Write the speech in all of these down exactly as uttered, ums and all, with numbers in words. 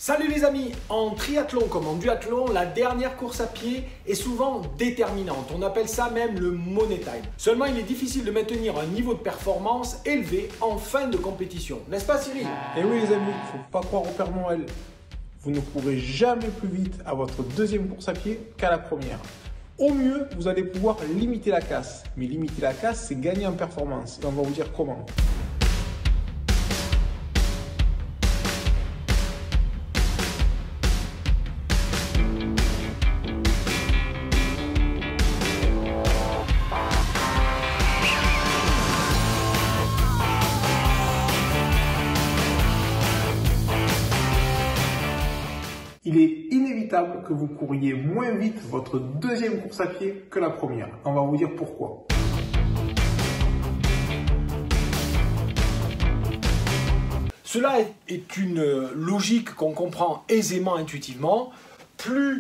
Salut les amis, en triathlon comme en duathlon, la dernière course à pied est souvent déterminante. On appelle ça même le money time. Seulement, il est difficile de maintenir un niveau de performance élevé en fin de compétition. N'est-ce pas Cyril? Et oui les amis, il ne faut pas croire au Père Noël. Vous ne courez jamais plus vite à votre deuxième course à pied qu'à la première. Au mieux, vous allez pouvoir limiter la casse. Mais limiter la casse, c'est gagner en performance. Et on va vous dire comment. Il est inévitable que vous couriez moins vite votre deuxième course à pied que la première. On va vous dire pourquoi. Cela est une logique qu'on comprend aisément intuitivement. Plus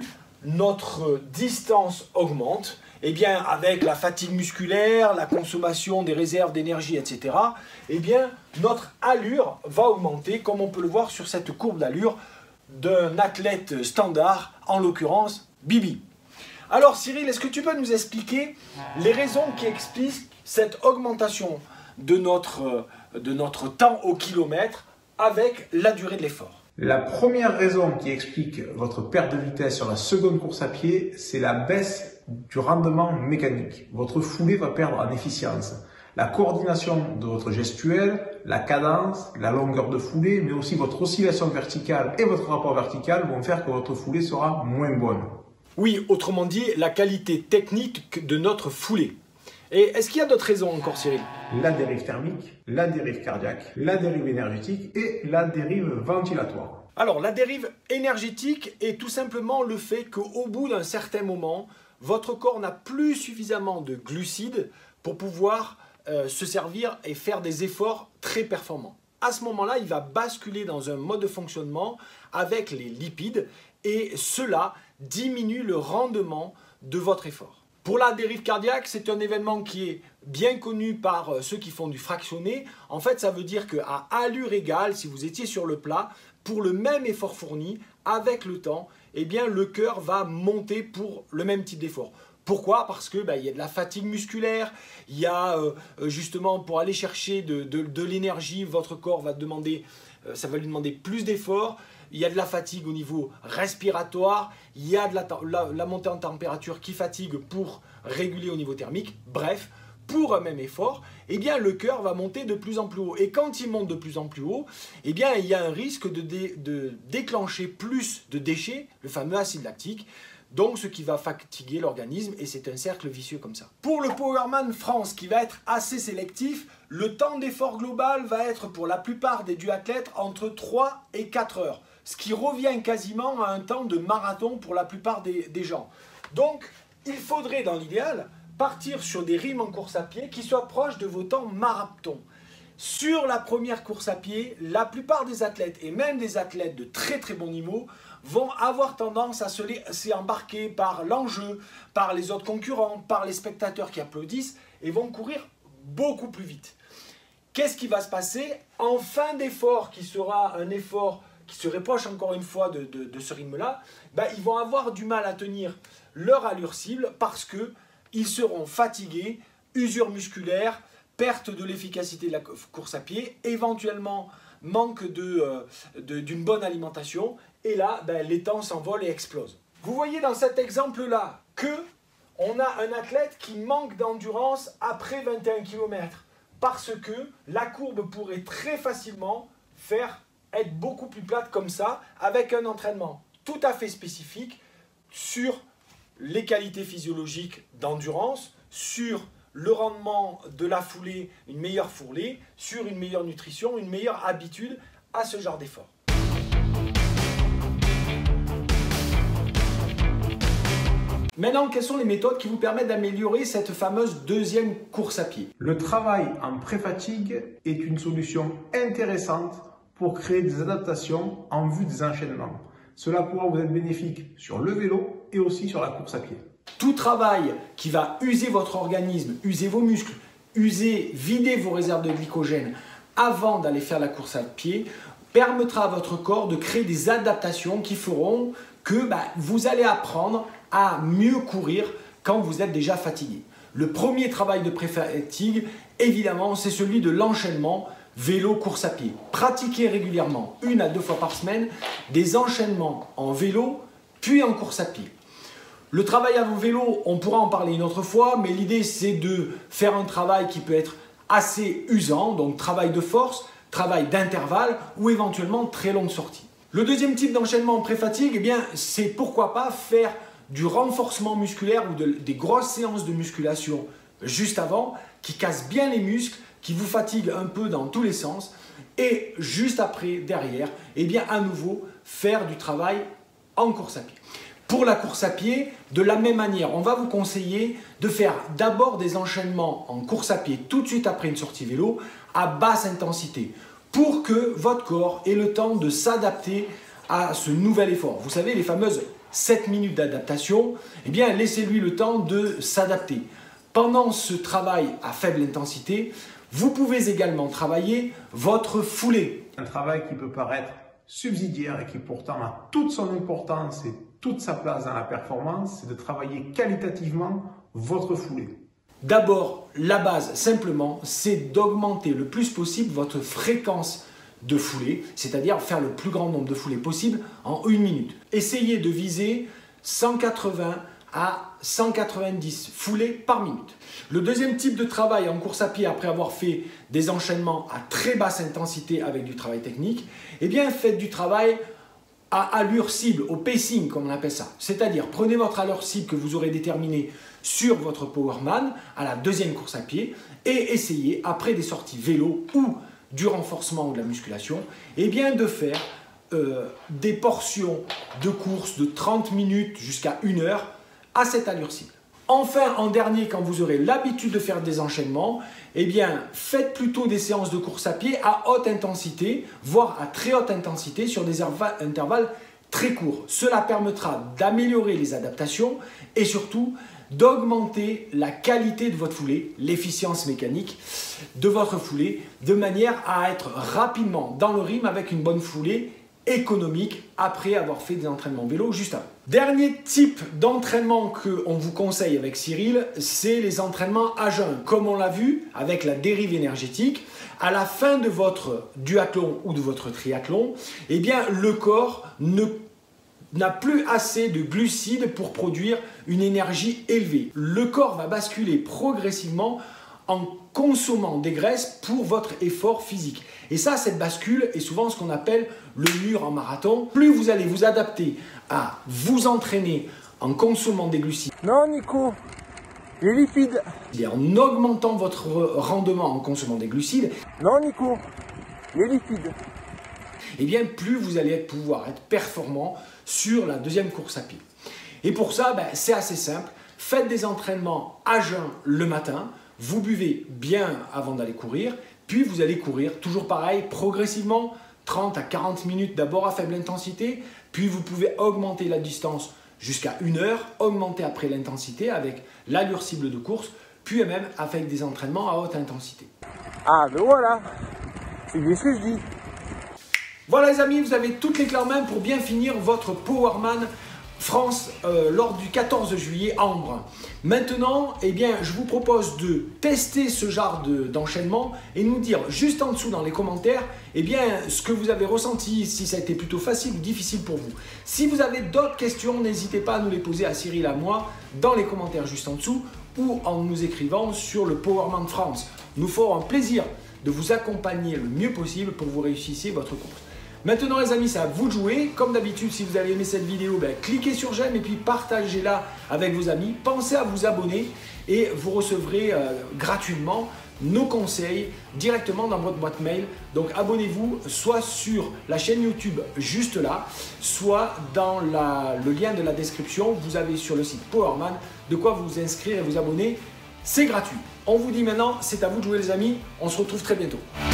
notre distance augmente, eh bien, avec la fatigue musculaire, la consommation des réserves d'énergie, et cetera, eh bien, notre allure va augmenter, comme on peut le voir sur cette courbe d'allure d'un athlète standard, en l'occurrence Bibi. Alors Cyril, est-ce que tu peux nous expliquer les raisons qui expliquent cette augmentation de notre, de notre temps au kilomètre avec la durée de l'effort? La première raison qui explique votre perte de vitesse sur la seconde course à pied, c'est la baisse du rendement mécanique. Votre foulée va perdre en efficience. La coordination de votre gestuelle, la cadence, la longueur de foulée, mais aussi votre oscillation verticale et votre rapport vertical vont faire que votre foulée sera moins bonne. Oui, autrement dit, la qualité technique de notre foulée. Et est-ce qu'il y a d'autres raisons encore, Cyril? La dérive thermique, la dérive cardiaque, la dérive énergétique et la dérive ventilatoire. Alors, la dérive énergétique est tout simplement le fait qu'au bout d'un certain moment, votre corps n'a plus suffisamment de glucides pour pouvoir Euh, se servir et faire des efforts très performants. À ce moment-là, il va basculer dans un mode de fonctionnement avec les lipides et cela diminue le rendement de votre effort. Pour la dérive cardiaque, c'est un événement qui est bien connu par ceux qui font du fractionné. En fait, ça veut dire qu'à allure égale, si vous étiez sur le plat, pour le même effort fourni, avec le temps, eh bien, le cœur va monter pour le même type d'effort. Pourquoi? Parce que bah, y a de la fatigue musculaire, il y a euh, justement pour aller chercher de, de, de l'énergie, votre corps va demander, euh, ça va lui demander plus d'efforts. Il y a de la fatigue au niveau respiratoire, il y a de la, la, la montée en température qui fatigue pour réguler au niveau thermique. Bref, pour un même effort, eh bien, le cœur va monter de plus en plus haut. Et quand il monte de plus en plus haut, eh bien, il y a un risque de, dé, de déclencher plus de déchets, le fameux acide lactique. Donc, ce qui va fatiguer l'organisme et c'est un cercle vicieux comme ça. Pour le Powerman France, qui va être assez sélectif, le temps d'effort global va être pour la plupart des duathlètes entre trois et quatre heures. Ce qui revient quasiment à un temps de marathon pour la plupart des, des gens. Donc, il faudrait dans l'idéal partir sur des rythmes en course à pied qui soient proches de vos temps marathon. Sur la première course à pied, la plupart des athlètes et même des athlètes de très très bon niveau vont avoir tendance à se laisser embarquer par l'enjeu, par les autres concurrents, par les spectateurs qui applaudissent et vont courir beaucoup plus vite. Qu'est-ce qui va se passer en fin d'effort, qui sera un effort qui se rapproche encore une fois de, de, de ce rythme-là, ben, ils vont avoir du mal à tenir leur allure cible parce qu'ils seront fatigués, usure musculaire, perte de l'efficacité de la course à pied, éventuellement manque de, euh, de, d'une bonne alimentation, et là, ben, les temps s'envolent et explosent. Vous voyez dans cet exemple-là qu'on a un athlète qui manque d'endurance après vingt et un kilomètres, parce que la courbe pourrait très facilement faire être beaucoup plus plate comme ça, avec un entraînement tout à fait spécifique sur les qualités physiologiques d'endurance, sur le rendement de la foulée, une meilleure foulée, sur une meilleure nutrition, une meilleure habitude à ce genre d'effort. Maintenant, quelles sont les méthodes qui vous permettent d'améliorer cette fameuse deuxième course à pied? Le travail en pré-fatigue est une solution intéressante pour créer des adaptations en vue des enchaînements. Cela pourra vous être bénéfique sur le vélo et aussi sur la course à pied. Tout travail qui va user votre organisme, user vos muscles, user, vider vos réserves de glycogène avant d'aller faire la course à pied permettra à votre corps de créer des adaptations qui feront que bah, vous allez apprendre à mieux courir quand vous êtes déjà fatigué. Le premier travail de pré-fatigue, évidemment, c'est celui de l'enchaînement vélo-course à pied. Pratiquez régulièrement, une à deux fois par semaine, des enchaînements en vélo puis en course à pied. Le travail à vélo, on pourra en parler une autre fois, mais l'idée c'est de faire un travail qui peut être assez usant, donc travail de force, travail d'intervalle ou éventuellement très longue sortie. Le deuxième type d'enchaînement en pré-fatigue, eh bien, c'est pourquoi pas faire du renforcement musculaire ou de, des grosses séances de musculation juste avant qui cassent bien les muscles, qui vous fatiguent un peu dans tous les sens et juste après, derrière, eh bien, à nouveau faire du travail en course à pied. Pour la course à pied, de la même manière, on va vous conseiller de faire d'abord des enchaînements en course à pied tout de suite après une sortie vélo à basse intensité pour que votre corps ait le temps de s'adapter à ce nouvel effort. Vous savez, les fameuses sept minutes d'adaptation, eh bien, laissez-lui le temps de s'adapter. Pendant ce travail à faible intensité, vous pouvez également travailler votre foulée. Un travail qui peut paraître subsidiaire et qui pourtant a toute son importance et toute sa place dans la performance, c'est de travailler qualitativement votre foulée. D'abord, la base, simplement, c'est d'augmenter le plus possible votre fréquence de foulée, c'est-à-dire faire le plus grand nombre de foulées possible en une minute. Essayez de viser cent quatre-vingts à cent quatre-vingt-dix foulées par minute. Le deuxième type de travail en course à pied, après avoir fait des enchaînements à très basse intensité avec du travail technique, eh bien faites du travail à allure cible, au pacing comme on appelle ça. C'est-à-dire prenez votre allure cible que vous aurez déterminée sur votre Powerman à la deuxième course à pied et essayez après des sorties vélo ou du renforcement ou de la musculation, eh bien de faire euh, des portions de course de trente minutes jusqu'à une heure à cette allure cible. Enfin, en dernier, quand vous aurez l'habitude de faire des enchaînements, eh bien, faites plutôt des séances de course à pied à haute intensité, voire à très haute intensité sur des intervalles très courts. Cela permettra d'améliorer les adaptations et surtout d'augmenter la qualité de votre foulée, l'efficience mécanique de votre foulée, de manière à être rapidement dans le rythme avec une bonne foulée économique après avoir fait des entraînements vélo juste avant. Dernier type d'entraînement qu'on vous conseille avec Cyril, c'est les entraînements à jeun. Comme on l'a vu avec la dérive énergétique, à la fin de votre duathlon ou de votre triathlon, eh bien le corps ne n'a plus assez de glucides pour produire une énergie élevée. Le corps va basculer progressivement en consommant des graisses pour votre effort physique. Et ça, cette bascule est souvent ce qu'on appelle le mur en marathon. Plus vous allez vous adapter à vous entraîner en consommant des glucides. Non, Nico, les lipides. Et en augmentant votre rendement en consommant des glucides. Non, Nico, les lipides. Eh bien, plus vous allez être, pouvoir être performant sur la deuxième course à pied. Et pour ça, ben, c'est assez simple. Faites des entraînements à jeun le matin. Vous buvez bien avant d'aller courir, puis vous allez courir, toujours pareil, progressivement, trente à quarante minutes d'abord à faible intensité, puis vous pouvez augmenter la distance jusqu'à une heure, augmenter après l'intensité avec l'allure cible de course, puis même avec des entraînements à haute intensité. Ah ben voilà, c'est bien ce que je dis. Voilà les amis, vous avez toutes les clés en main pour bien finir votre Powerman France euh, lors du quatorze juillet à Embrun. Maintenant, eh bien, je vous propose de tester ce genre d'enchaînement et nous dire juste en dessous dans les commentaires eh bien, ce que vous avez ressenti, si ça a été plutôt facile ou difficile pour vous. Si vous avez d'autres questions, n'hésitez pas à nous les poser à Cyril et à moi dans les commentaires juste en dessous ou en nous écrivant sur le Powerman France. Nous ferons un plaisir de vous accompagner le mieux possible pour que vous réussissiez votre course. Maintenant les amis, c'est à vous de jouer. Comme d'habitude, si vous avez aimé cette vidéo, ben, cliquez sur j'aime et puis partagez-la avec vos amis. Pensez à vous abonner et vous recevrez euh, gratuitement nos conseils directement dans votre boîte mail. Donc abonnez-vous soit sur la chaîne YouTube juste là, soit dans la, le lien de la description. Vous avez sur le site Powerman de quoi vous inscrire et vous abonner. C'est gratuit. On vous dit maintenant, c'est à vous de jouer les amis. On se retrouve très bientôt.